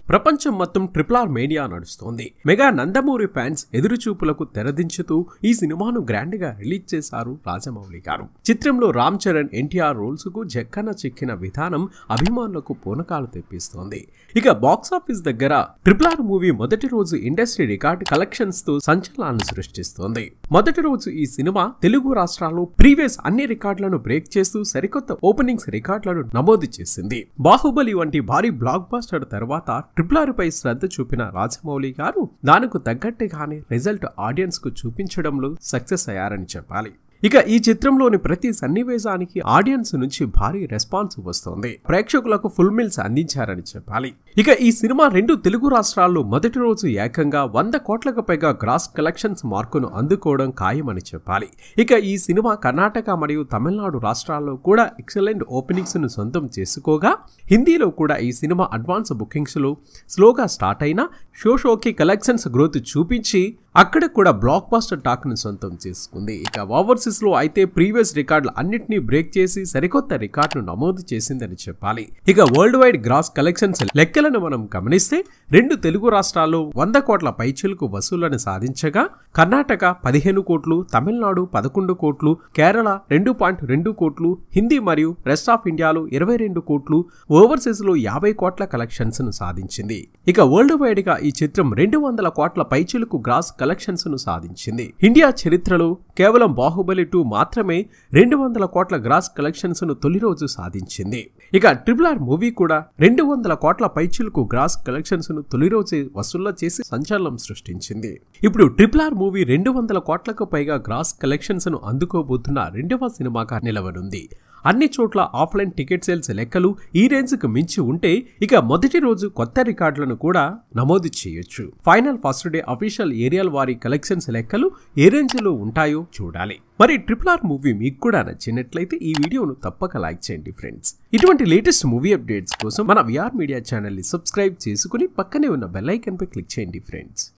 ప్రపంచం మొత్తం RRR mania నడుస్తోంది. మెగా నందమూరి ఫ్యాన్స్ ఎదురుచూపులకు తెరదించుతూ ఈ సినిమాను గ్రాండ్ గా రిలీజ్ చేశారు రాజమౌళి గారు. చిత్రంలో రామ్ చరణ్ NTR రోల్స్ కు జక్కన చిక్కిన విధానం అభిమానులకు పూనకాలు తెప్పిస్తోంది. ఇక బాక్సాఫీస్ దగ్గర RRR మూవీ మొదటి రోజు ఇండస్ట్రీ రికార్డ్ కలెక్షన్స్ తో సంచలనాన్ని సృష్టిస్తోంది. మొదటి రోజు ఈ సినిమా తెలుగు రాష్ట్రాల్లో ప్రీవియస్ అన్ని రికార్డులను బ్రేక్ చేస్తూ సరికొత్త ఓపెనింగ్స్ రికార్డులను నమోదు చేసింది. బాహుబలి వంటి భారీ బ్లాక్ బాస్టర్ తర్వాత RRR పై శ్రద్ధ చూపిన రాజమౌళి గారు దానికి తగ్గట్టుగానే రిజల్ట్ ఆడియన్స్ కు చూపించడంలో సక్సెస్ అయ్యారని చెప్పాలి. ఇక ఈ చిత్రంలోని ప్రతి సన్నివేశానికి ఆడియన్స్ నుంచి భారీ రెస్పాన్స్ వస్తోంది. ప్రేక్షకులకు ఫుల్ మీల్స్ అందించారని చెప్పాలి. ఇక ఈ సినిమా రెండు తెలుగు రాష్ట్రాల్లో మొదటి రోజు ఏకంగా 100 కోట్లకు పైగా గ్రాస్ కలెక్షన్స్ మార్కును అందుకోవడం ఖాయమని చెప్పాలి. ఇక ఈ సినిమా కర్ణాటక మరియు తమిళనాడు రాష్ట్రాల్లో కూడా ఎక్సలెంట్ ఓపెనింగ్స్ ను సొంతం చేసుకోగా హిందీలో కూడా ఈ సినిమా అడ్వాన్స్ బుకింగ్స్ లో స్లోగా స్టార్ట్ అయినా షోకి కలెక్షన్స్ గ్రోత్ చూపించి అక్కడ కూడా బ్లాక్ బాస్టర్ టాక్ ను సొంతం చేసుకుంది. ఇక ఓవర్సీస్ లో అయితే ప్రీవియస్ రికార్డులు అన్నిటినీ బ్రేక్ చేసి సరికొత్త రికార్డును నమోదు చేసిందని చెప్పాలి. ఇక వరల్డ్ వైడ్ గ్రాస్ కలెక్షన్స్ లెక్కలను మనం గమనిస్తే రెండు తెలుగు రాష్ట్రాల్లో 100 కోట్ల పైచిలుకు వసూళ్లను సాధించగా కర్ణాటక 15 కోట్లు, తమిళనాడు 11 కోట్లు, కేరళ 2.2 కోట్లు, హిందీ మరియు రెస్ట్ ఆఫ్ ఇండియాలో 22 కోట్లు, ఓవర్సీస్ లో 50 కోట్ల కలెక్షన్స్ ను సాధించింది. ఇక వరల్డ్ వైడ్ గా ఈ చిత్రం 200 కోట్ల పైచిలుకు గ్రాస్ కలెక్షన్స్ ను సాధించింది. ఇండియా చరిత్రలో కేవలం బాహుబలి 2 మాత్రమే 200 కోట్ల గ్రాస్ కలెక్షన్స్ ను తొలి రోజు సాధించింది. ఇక RRR మూవీ కూడా 200 కోట్ల పైచిలుకు గ్రాస్ కలెక్షన్స్ ను తొలి రోజే వసూళ్ల చేసి సంచలనం సృష్టించింది. ఇప్పుడు RRR మూవీ 200 కోట్లకు పైగా గ్రాస్ కలెక్షన్స్ ను అందుకోబోతున్న రెండవ సినిమాగా నిలవనుంది. అన్ని చోట్ల ఆఫ్లైన్ టికెట్ సేల్స్ లెక్కలు ఈ రేంజ్ కు మించి ఉంటే ఇక మొదటి రోజు కొత్త రికార్డులను కూడా నమోదు చేయొచ్చు. ఫైనల్ ఫస్ట్ డే అఫీషియల్ ఏరియల్ వారి కలెక్షన్స్ లెక్కలు ఏ రేంజ్ లో ఉంటాయో చూడాలి. మరి RRR మూవీ మీకు కూడా నచ్చినట్లయితే ఈ వీడియోను తప్పక లైక్ చేయండి ఫ్రెండ్స్. ఇటువంటి లేటెస్ట్ మూవీ అప్డేట్స్ కోసం మన VR మీడియా ఛానల్ ని సబ్స్క్రైబ్ చేసుకుని పక్కనే ఉన్న బెల్ ఐకాన్ పై క్లిక్ చేయండి ఫ్రెండ్స్.